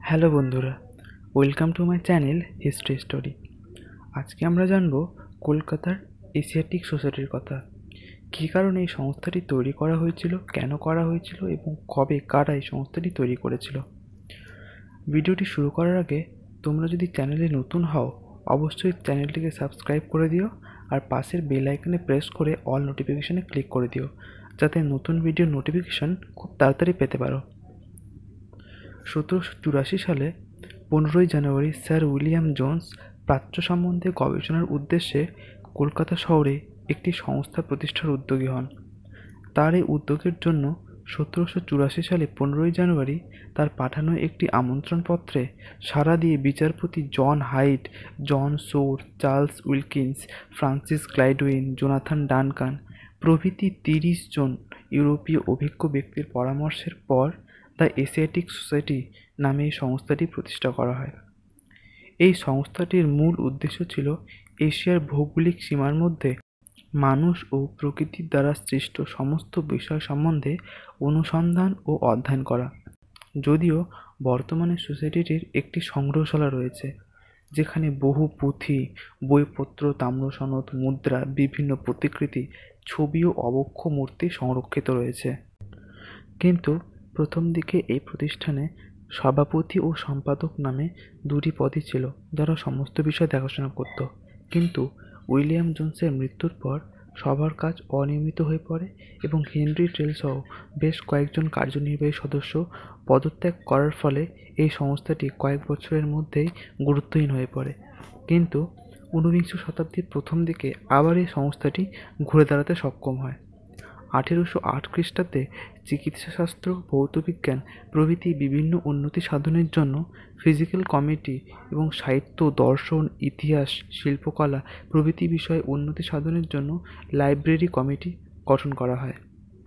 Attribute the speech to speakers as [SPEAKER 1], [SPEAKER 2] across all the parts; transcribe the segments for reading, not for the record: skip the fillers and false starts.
[SPEAKER 1] Hello বন্ধুরা, welcome to my channel history story. আজকে আমরা জানব কলকাতার এশিয়াটিক সোসাইটির কথা। কী কারণে এই সংস্থাটি তৈরি করা হয়েছিল, কেন করা হয়েছিল এবং কবে কারা এই সংস্থাটি তৈরি করেছিল। ভিডিওটি শুরু করার আগে তোমরা যদি চ্যানেলে নতুন হও অবশ্যই চ্যানেলটিকে সাবস্ক্রাইব করে দিও আর পাশের বেল আইকনে প্রেস করে অল নোটিফিকেশানে ক্লিক করে দিও, যাতে নতুন ভিডিওর নোটিফিকেশান খুব তাড়াতাড়ি পেতে পারো। 1784 সালে 15ই জানুয়ারি স্যার উইলিয়াম জোন্স প্রাচ্য সম্বন্ধে গবেষণার উদ্দেশ্যে কলকাতা শহরে একটি সংস্থা প্রতিষ্ঠার উদ্যোগী হন। তার এই উদ্যোগের জন্য 1784 সালে 15ই জানুয়ারি তার পাঠানো একটি আমন্ত্রণপত্রে সাড়া দিয়ে বিচারপতি জন Hyde, John Shore, Charles Wilkins, Francis Gladwin, Jonathan Duncan প্রভৃতি 30 জন ইউরোপীয় অভিজ্ঞ ব্যক্তির পরামর্শের পর দ্য এশিয়াটিক সোসাইটি নামে এই সংস্থাটি প্রতিষ্ঠা করা হয়। এই সংস্থাটির মূল উদ্দেশ্য ছিল এশিয়ার ভৌগোলিক সীমার মধ্যে মানুষ ও প্রকৃতির দ্বারা সৃষ্ট সমস্ত বিষয় সম্বন্ধে অনুসন্ধান ও অধ্যয়ন করা। যদিও বর্তমানে সোসাইটিটির একটি সংগ্রহশালা রয়েছে, যেখানে বহু পুঁথি, বইপত্র, তাম্রসনদ, মুদ্রা, বিভিন্ন প্রতিকৃতি, ছবি ও অবক্ষ মূর্তি সংরক্ষিত রয়েছে। কিন্তু প্রথম দিকে এই প্রতিষ্ঠানে সভাপতি ও সম্পাদক নামে দুটি পদই ছিল, যারা সমস্ত বিষয় দেখাশোনা করত। কিন্তু উইলিয়াম জোন্সের মৃত্যুর পর সবার কাজ অনিয়মিত হয়ে পড়ে এবং হেনরি ট্রেল সহ বেশ কয়েকজন কার্যনির্বাহী সদস্য পদত্যাগ করার ফলে এই সংস্থাটি কয়েক বছরের মধ্যেই গুরুত্বহীন হয়ে পড়ে। কিন্তু ঊনবিংশ শতাব্দীর প্রথম দিকে আবার এই সংস্থাটি ঘুরে দাঁড়াতে সক্ষম হয়। 1808 খ্রিস্টাব্দে চিকিৎসাশাস্ত্র, ভৌতবিজ্ঞান প্রভৃতি বিভিন্ন উন্নতি সাধনের জন্য ফিজিক্যাল কমিটি এবং সাহিত্য, দর্শন, ইতিহাস, শিল্পকলা প্রভৃতি বিষয়ে উন্নতি সাধনের জন্য লাইব্রেরি কমিটি গঠন করা হয়।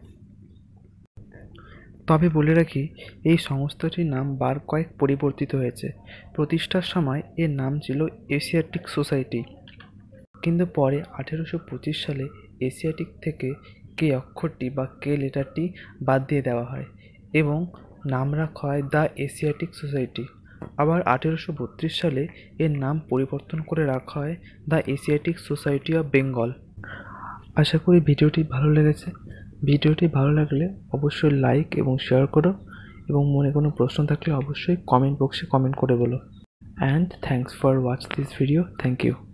[SPEAKER 1] তবে বলে রাখি, এই সংস্থাটির নাম বার কয়েক পরিবর্তিত হয়েছে। প্রতিষ্ঠার সময় এর নাম ছিল এশিয়াটিক সোসাইটি, কিন্তু পরে 1825 সালে এশিয়াটিক থেকে কে অক্ষরটি বা কে লেটারটি বাদ দিয়ে দেওয়া হয় এবং নাম রাখা হয় দ্য এশিয়াটিক সোসাইটি। আবার 1832 সালে এর নাম পরিবর্তন করে রাখা হয় the Asiatic Society of Bengal. আশা করি ভিডিওটি ভালো লেগেছে। ভিডিওটি ভালো লাগলে অবশ্যই লাইক এবং শেয়ার করো এবং মনে কোনো প্রশ্ন থাকলে অবশ্যই কমেন্ট বক্সে কমেন্ট করে বলো। And thanks for watch this video. Thank you.